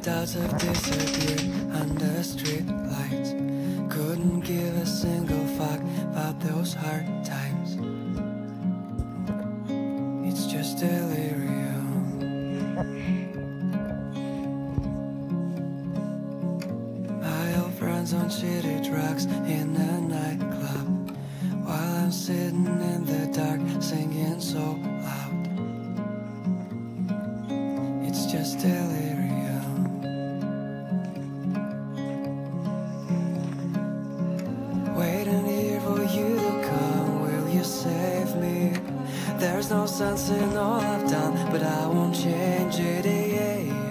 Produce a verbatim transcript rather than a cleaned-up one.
doubts have disappeared under street lights. Couldn't give a single fuck about those hard times. It's just delirium. My old friends on shitty drugs in a nightclub, while I'm sitting in the dark singing so loud. It's just delirium. Waiting here for you to come, will you save me? There's no sense in all I've done, but I won't change it, yeah.